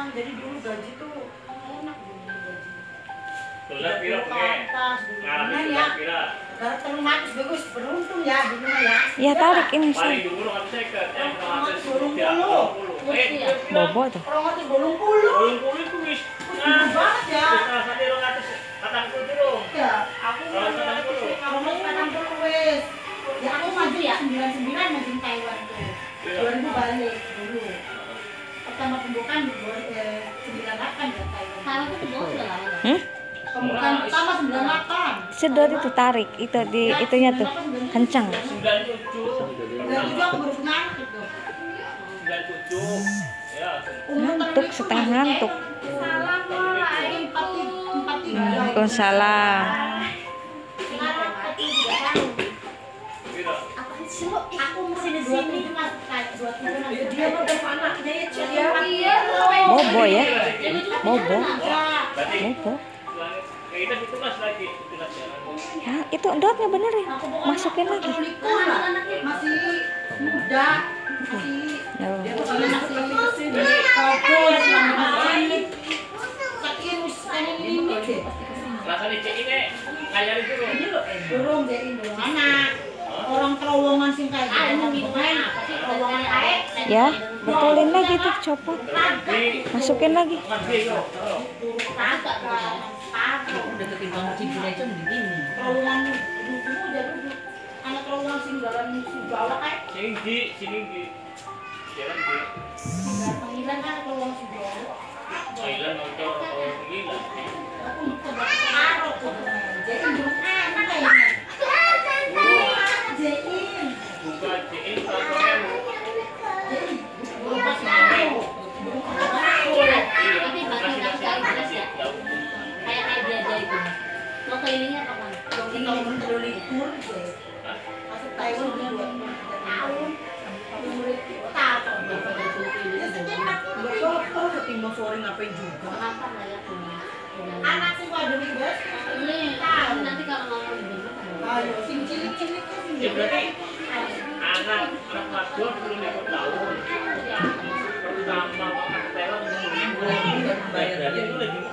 Jadi dulu gaji tuh enak dulu gaji. Tulah pira pengen. Ngarep ya. pira. Garap 300 bagus beruntung ya dulu ya. Ya tarik ini Paling sih. dulu 150. Bobo tuh. 280. Itu wis. Banget ya. Rasane 240 durung. Ya, aku kalau 80 wis. Ya aku maju ya 99 maju Taiwan tuh. 2000 balik dulu. Pertama pembukaan 98 ya Taiwan. Taiwan tuh pembukaan udah lama. Pembukaan pertama 98. Sedot itu tarik itu di itunya tuh kencang. 97. Dan juga aku baru kenal gitu. 97. Ya. Ngantuk, setengah ngantuk. Salam lagi 43. Waalaikumsalam. Sekarang 43 tahun. Pira? Apaan sih lo? Aku masih di sini Mas, kayak 27 dia udah anaknya ya. Iya. Bobo ya. Bobo. Berarti Bobo. kita ditulis lagi, ditulis ya. Nah, itu dotnya bener ya. Masukin lagi. Masih muda, masih Oh. dia tuh masih kokoh selama masih saking ini deh. Rasanya cek ini ngajarin dulu. Burung jadi burung anak. Orang terowongan sing kayak gitu kan, tapi terowongan air. Ya, betulin lagi tuh, copot. Masukin lagi. Udah ketimbang cibur aja begini. Terowongan dulu jadi anak terowongan sing jalan sing bawah kayak Sini di jalan di panggilan kan terowongan sing bawah. Thailand atau Thailand. Aku coba taruh tuh. Jadi burung anak kayaknya. Jain. Buka jain kalau Burung pas mau. Tapi bagi kita jelas ya. Kayak dia aja itu. Lo kelilingnya kapan? Ini kalau libur deh. Masuk Taiwan udah 2 tahun. Umur tahu. Ya sekitar foto ketimbang sore ngapain juga. Kapan lah ya punya. Anak sih waduh nih guys. Ini nanti kalau mau dibentuk. Ayo sing cilik-cilik kan sing. ya berarti anak wadon belum ikut tahun. Pertama anak Thailand belum bayar. Itu lagi